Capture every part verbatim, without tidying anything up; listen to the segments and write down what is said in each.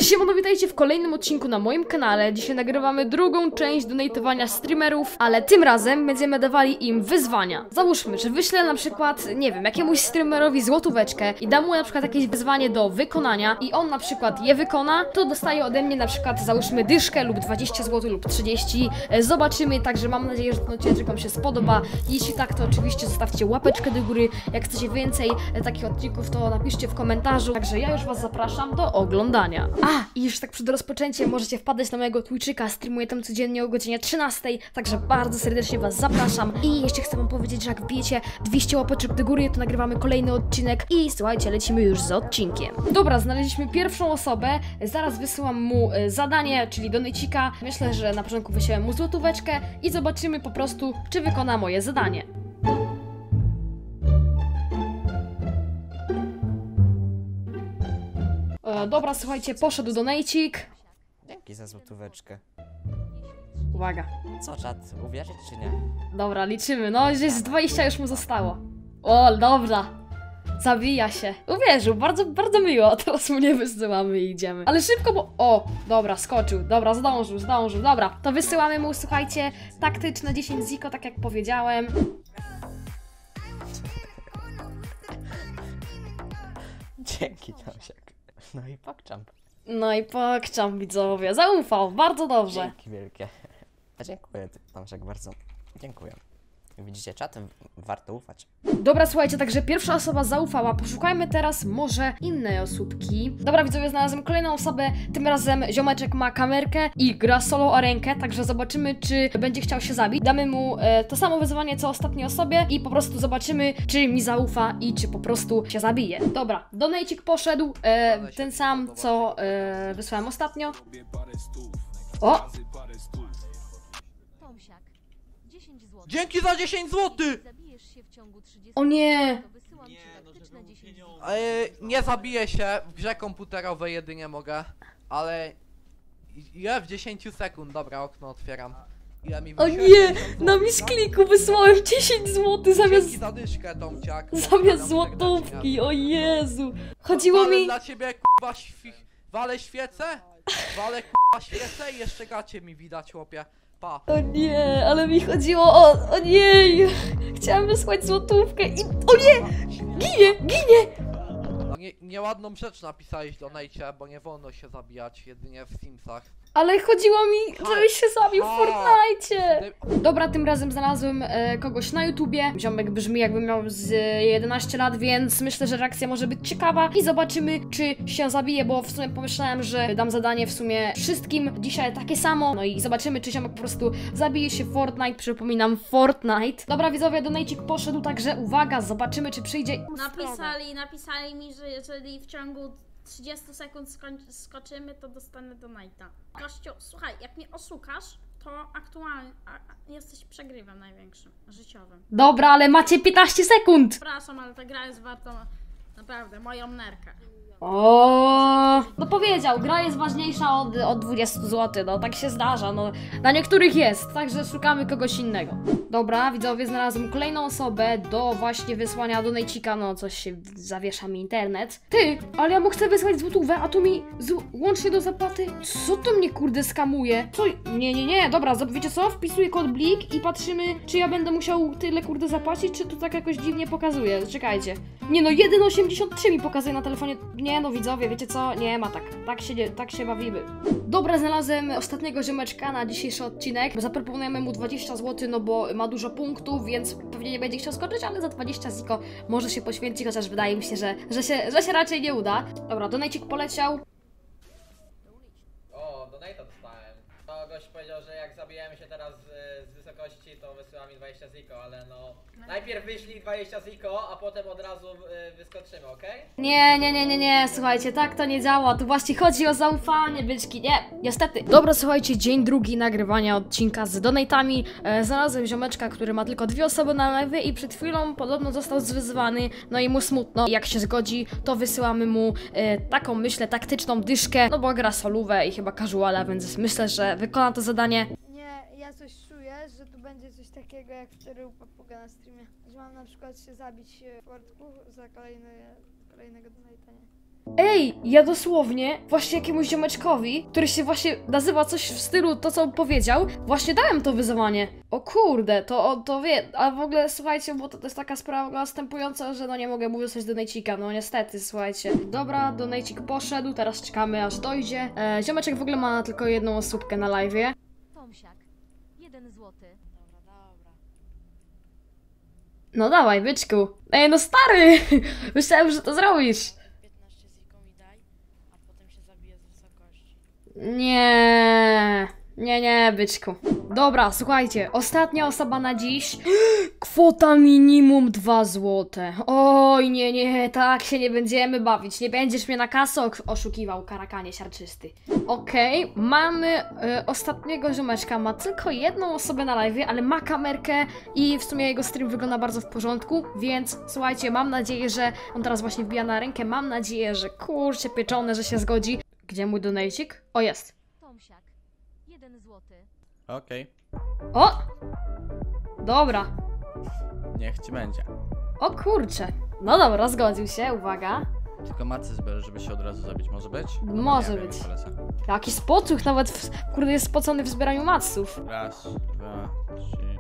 Siemano, witajcie w kolejnym odcinku na moim kanale. Dzisiaj nagrywamy drugą część donatowania streamerów, ale tym razem będziemy dawali im wyzwania. Załóżmy, że wyślę na przykład, nie wiem, jakiemuś streamerowi złotóweczkę i dam mu na przykład jakieś wyzwanie do wykonania i on na przykład je wykona, to dostaje ode mnie na przykład, załóżmy, dyszkę lub dwadzieścia złotych lub trzydzieści. Zobaczymy, także mam nadzieję, że ten odcinek wam się spodoba. Jeśli tak, to oczywiście zostawcie łapeczkę do góry. Jak chcecie więcej takich odcinków, to napiszcie w komentarzu. Także ja już was zapraszam do oglądania. A, i już tak przed rozpoczęciem możecie wpadać na mojego Twitchika, streamuję tam codziennie o godzinie trzynastej, także bardzo serdecznie was zapraszam. I jeszcze chcę wam powiedzieć, że jak wbijecie dwieście łapeczek do góry, to nagrywamy kolejny odcinek i słuchajcie, lecimy już z odcinkiem. Dobra, znaleźliśmy pierwszą osobę, zaraz wysyłam mu e, zadanie, czyli donejcika. Myślę, że na początku wyślę mu złotóweczkę i zobaczymy po prostu, czy wykona moje zadanie. E, dobra, słuchajcie, poszedł donejcik. Dzięki za złotóweczkę. Uwaga. Co, czat, uwierzyć czy nie? Dobra, liczymy. No, gdzieś z dwadzieścia już mu zostało. O, dobra. Zabija się. Uwierzył, bardzo, bardzo miło. Teraz mu nie wysyłamy i idziemy. Ale szybko, bo... O, dobra, skoczył. Dobra, zdążył, zdążył. Dobra, to wysyłamy mu, słuchajcie, taktyczne dziesięć ziko, tak jak powiedziałem. Dzięki, Tomsiak. No i pokczam. No i pokczam, widzowie. Zaufał, bardzo dobrze. Dzięki wielkie. A dziękuję, Tomsiak, bardzo. Dziękuję. Widzicie, czatem warto ufać. Dobra, słuchajcie, także pierwsza osoba zaufała. Poszukajmy teraz może innej osóbki. Dobra, widzowie, znalazłem kolejną osobę. Tym razem ziomeczek ma kamerkę i gra solo arenkę, także zobaczymy, czy będzie chciał się zabić. Damy mu e, to samo wyzwanie, co ostatniej osobie i po prostu zobaczymy, czy mi zaufa i czy po prostu się zabije. Dobra, donejcik poszedł, e, ten sam, co e, wysłałem ostatnio. O! Dzięki za dziesięć złotych! O nie! E, nie zabiję się, w grze komputerowej jedynie mogę, ale... Ile w dziesięć sekund? Dobra, okno otwieram. Ile mi O wyświetli? nie! Na miskliku wysłałem dziesięć złotych zamiast... Dzięki za dyszkę, Tomciak. Zamiast złotówki, o Jezu! Chodziło Walę mi... dla ciebie, k***wa, świ... Walę świecę? Walę, k***wa, świecę i jeszcze gacie mi widać, chłopie. Pa. O nie, ale mi chodziło o... O nie! Chciałam wysłać złotówkę i... O nie! Ginie! Ginie! Nie, nieładną rzecz napisałeś do Nejcie, bo nie wolno się zabijać jedynie w Simsach. Ale chodziło mi, żebyś się zabił w Ha. Fortnite! Dobra, tym razem znalazłem e, kogoś na YouTubie. Ziomek brzmi, jakby miał z jedenaście lat, więc myślę, że reakcja może być ciekawa i zobaczymy, czy się zabije, bo w sumie pomyślałem, że dam zadanie w sumie wszystkim dzisiaj takie samo. No i zobaczymy, czy ziomek po prostu zabije się w Fortnite. Przypominam, Fortnite. Dobra, widzowie, donejcik poszedł, także uwaga, zobaczymy, czy przyjdzie. Napisali, napisali mi, że jeżeli w ciągu trzydziestu sekund skoczymy, to dostanę donate'a. Gościu, słuchaj, jak mnie oszukasz, to aktualnie a, a, jesteś przegrywem największym, życiowym. Dobra, ale macie piętnaście sekund! Przepraszam, ale ta gra jest warta naprawdę moją nerkę. O, no powiedział, gra jest ważniejsza od, od dwudziestu złotych, no tak się zdarza, no na niektórych jest, także szukamy kogoś innego. Dobra, widzowie, znalazłem kolejną osobę do właśnie wysłania donejcika, no coś się zawiesza mi internet. Ty, ale ja mu chcę wysłać złotówę, a tu mi z, łącznie do zapłaty, co to mnie kurde skamuje? Co? Nie, nie, nie, dobra, wiecie co, wpisuję kod blik i patrzymy, czy ja będę musiał tyle kurde zapłacić, czy to tak jakoś dziwnie pokazuje, czekajcie. Nie no, jeden osiemdziesiąt trzy mi pokazuje na telefonie. Nie no, widzowie, wiecie co? Nie ma tak. Tak się, nie, tak się bawimy. Dobra, znalazłem ostatniego ziomeczka na dzisiejszy odcinek. Zaproponujemy mu dwadzieścia złotych, no bo ma dużo punktów, więc pewnie nie będzie chciał skoczyć, ale za dwadzieścia ziko może się poświęci, chociaż wydaje mi się, że, że, się, że się raczej nie uda. Dobra, donajcik poleciał. O, donate'a dostałem. To gość powiedział, że jak zabijemy się teraz z, z wysokości, to wysyła mi dwadzieścia ziko, ale no... Najpierw wyślij dwadzieścia ziko, a potem od razu y, wyskoczymy, okej? Nie, nie, nie, nie, nie, słuchajcie, tak to nie działa, tu właśnie chodzi o zaufanie, byczki, nie, niestety. Dobra, słuchajcie, dzień drugi nagrywania odcinka z donatami. E, znalazłem ziomeczka, który ma tylko dwie osoby na lewie i przed chwilą podobno został zwyzwany, no i mu smutno. Jak się zgodzi, to wysyłamy mu e, taką, myślę, taktyczną dyszkę, no bo gra solówę i chyba casuala, więc myślę, że wykona to zadanie. Nie, ja coś czuję, że tu będzie coś takiego jak wczoraj u Papuga na streamie. Że mam na przykład się zabić w portku za kolejny, kolejnego donate'a, nie? Ej, ja dosłownie właśnie jakiemuś ziomeczkowi, który się właśnie nazywa coś w stylu to, co powiedział, właśnie dałem to wyzwanie. O kurde, to, o, to wie, a w ogóle słuchajcie, bo to, to jest taka sprawa następująca, że no nie mogę mu wysłać donajcika, no niestety, słuchajcie. Dobra, donajcik poszedł, teraz czekamy aż dojdzie. E, ziomeczek w ogóle ma tylko jedną osóbkę na live'ie. Tomsiak, jeden złoty. No dawaj, byczku. Ej, no stary! Myślałem, że to zrobisz. piętnaście ziko mi daj, a potem się zabije z wysokości. Nie, nie, nie, byczku. Dobra, słuchajcie, ostatnia osoba na dziś. Kwota minimum dwa złote. Oj, nie, nie, tak się nie będziemy bawić. Nie będziesz mnie na kasę oszukiwał, karakanie siarczysty. Okej, okay, mamy y, ostatniego ziomeczka. Ma tylko jedną osobę na live, ale ma kamerkę i w sumie jego stream wygląda bardzo w porządku, więc słuchajcie, mam nadzieję, że on teraz właśnie wbija na rękę. Mam nadzieję, że kurczę pieczone, że się zgodzi. Gdzie mój donajcik? O, jest. Tomsiak, jeden złoty. Okej, O! Dobra. niech ci będzie. O kurczę. No dobra, zgodził się, uwaga. Tylko macy zbierz, żeby się od razu zabić, może być? No Może nie wiem, być. polecam. Jaki spocuch, nawet w, kurde jest spocony w zbieraniu matsów. Raz, dwa, trzy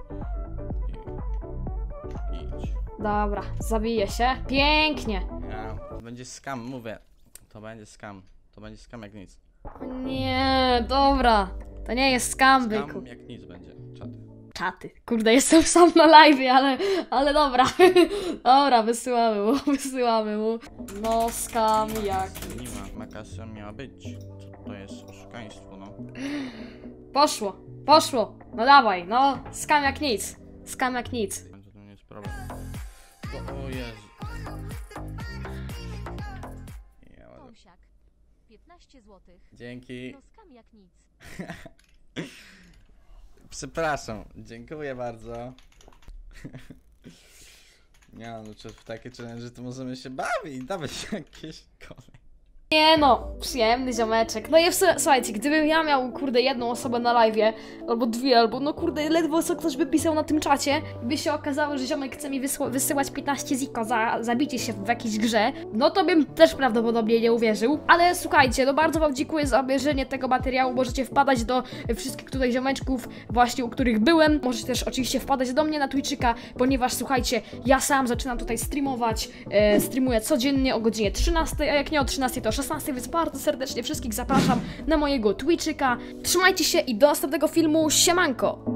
i idź. Dobra, zabije się. Pięknie. Ja, to będzie scam, mówię. To będzie scam. To będzie scam jak nic. O nie, dobra. To nie jest skam, byku. Scam jak nic będzie. Czaty. Czaty. Kurde, jestem sam na live, ale, ale dobra. Dobra, wysyłamy mu, wysyłamy mu. No, skam jak. Nie ma, makasja miała być. Co to jest oszukaństwo, no. Poszło, poszło. No dawaj, no, skam jak nic. Skam jak nic. To nie jest problem. O, o Jezu. Ja, ładnie. Tomsiak, piętnaście złotych. Dzięki. No skam jak nic. Przepraszam, dziękuję bardzo. Nie no, czy w takie challenge to możemy się bawić, dawać jakieś kolej. Nie no, przyjemny ziomeczek. No i w sumie, słuchajcie, gdybym ja miał, kurde, jedną osobę na live'ie, albo dwie, albo no kurde, ledwo co ktoś by pisał na tym czacie i by się okazało, że ziomek chce mi wysyłać piętnaście ziko za zabicie się w jakiejś grze, no to bym też prawdopodobnie nie uwierzył. Ale słuchajcie, no bardzo wam dziękuję za obejrzenie tego materiału. Możecie wpadać do wszystkich tutaj ziomeczków, właśnie u których byłem. Możecie też oczywiście wpadać do mnie na Twitchika, ponieważ słuchajcie, ja sam zaczynam tutaj streamować, e, streamuję codziennie o godzinie trzynastej, a jak nie o trzynastej, to o szesnastej, więc bardzo serdecznie wszystkich zapraszam na mojego Twitchika. Trzymajcie się i do następnego filmu, siemanko!